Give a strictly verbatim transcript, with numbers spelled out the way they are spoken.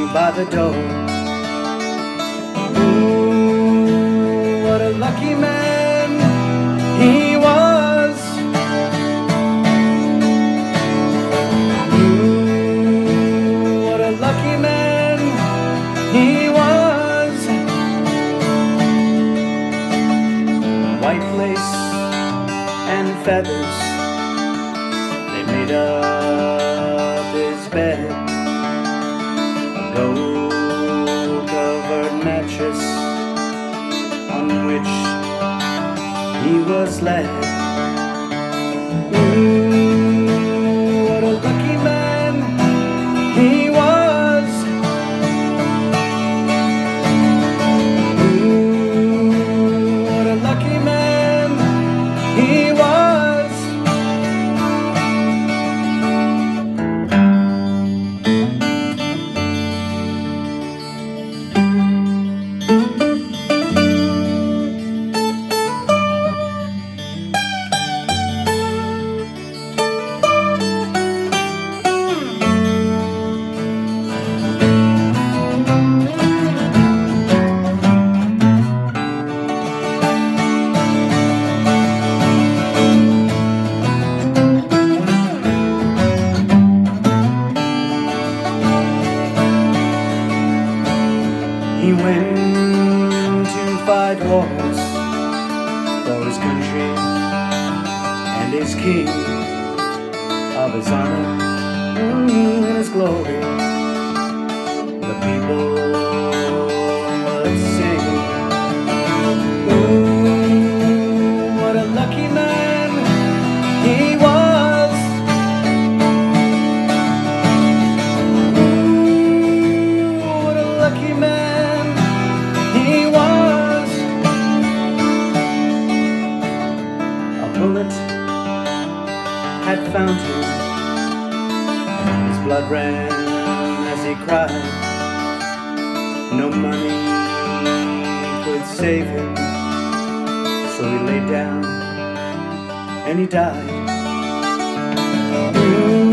by the door. Ooh, what a lucky man he was. Ooh, what a lucky man he was. White lace and feathers, they made up his bed. A gold-covered mattress on which he was led. Ooh, what a lucky man he was. Ooh, what a lucky man he was. He went to fight wars for his country and his king, of his honor and his glory. The people would sing. Ooh, what a lucky man he was. Ooh, what a lucky man he was. A bullet had found him. His blood ran as he cried. No money could save him, so he laid down and he died. Ooh.